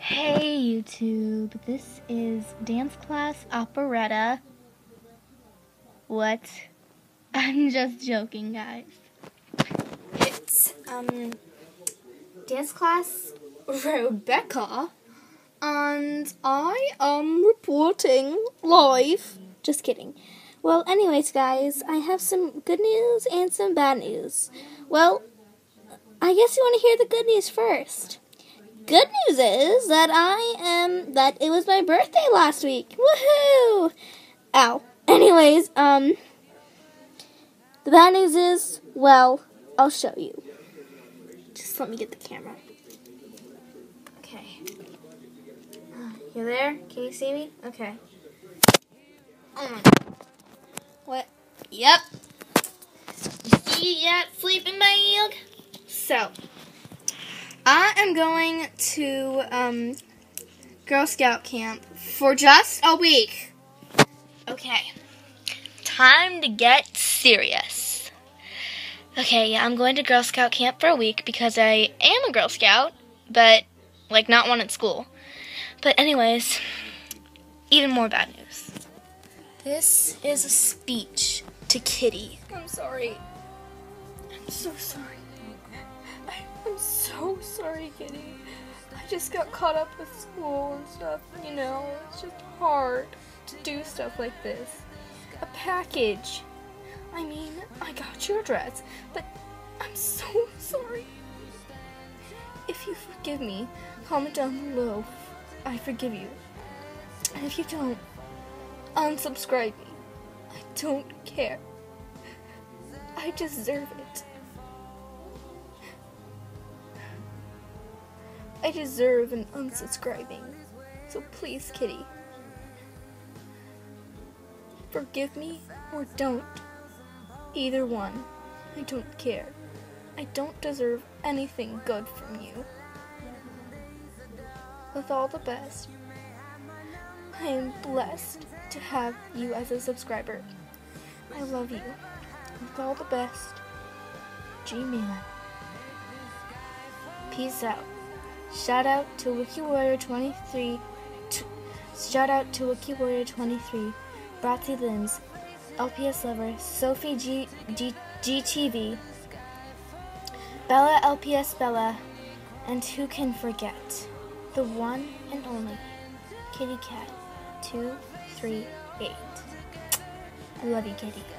Hey YouTube, this is Dance Class Operetta. What? I'm just joking, guys. It's, Dance Class Rebecca, and I am reporting live. Just kidding. Well, anyways, guys, I have some good news and some bad news. Well, I guess you want to hear the good news first. Good news is that it was my birthday last week. Woohoo! Ow. Anyways, the bad news is, well, I'll show you. Just let me get the camera. Okay. You there? Can you see me? Okay. Oh my God. What? Yep. You see that sleeping bag? So, I am going to Girl Scout camp for just a week. Okay, time to get serious. Okay, yeah, I'm going to Girl Scout camp for a week because I am a Girl Scout, but, not one at school. But anyways, even more bad news. This is a speech to Kitty. I'm sorry. I'm so sorry. I'm so sorry, Kitty. I just got caught up with school and stuff, it's just hard to do stuff like this. A package. I mean, I got your address, but I'm so sorry. If you forgive me, comment down below. I forgive you. And if you don't, unsubscribe me. I don't care. I deserve it. I deserve an unsubscribing, so please, Kitty, forgive me or don't. Either one, I don't care. I don't deserve anything good from you. With all the best, I am blessed to have you as a subscriber. I love you. With all the best, G-Man. Peace out. Shout out to WikiWarrior23. Shout out to WikiWarrior23. Bratsy Limbs, LPS Lover, Sophie GTV, Bella LPS Bella, and who can forget the one and only Kitty Cat 238. I love you, Kitty.